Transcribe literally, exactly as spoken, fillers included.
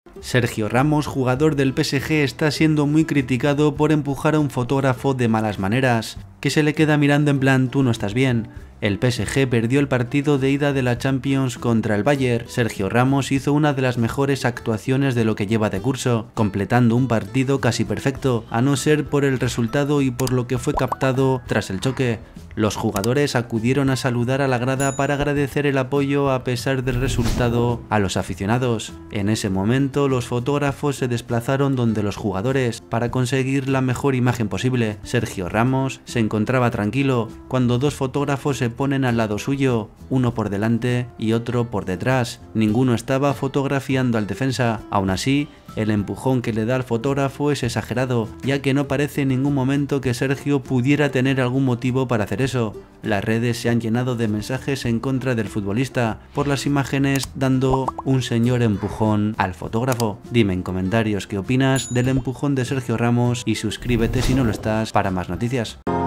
Sergio Ramos, jugador del P S G, está siendo muy criticado por empujar a un fotógrafo de malas maneras, que se le queda mirando en plan tú no estás bien. El P S G perdió el partido de ida de la Champions contra el Bayern. Sergio Ramos hizo una de las mejores actuaciones de lo que lleva de curso, completando un partido casi perfecto, a no ser por el resultado y por lo que fue captado tras el choque. Los jugadores acudieron a saludar a la grada para agradecer el apoyo a pesar del resultado a los aficionados. En ese momento los fotógrafos se desplazaron donde los jugadores para conseguir la mejor imagen posible. Sergio Ramos se encontraba tranquilo cuando dos fotógrafos se ponen al lado suyo, uno por delante y otro por detrás. Ninguno estaba fotografiando al defensa. Aún así, el empujón que le da al fotógrafo es exagerado, ya que no parece en ningún momento que Sergio pudiera tener algún motivo para hacer eso. Las redes se han llenado de mensajes en contra del futbolista por las imágenes dando un señor empujón al fotógrafo. Dime en comentarios qué opinas del empujón de Sergio Ramos y suscríbete si no lo estás para más noticias.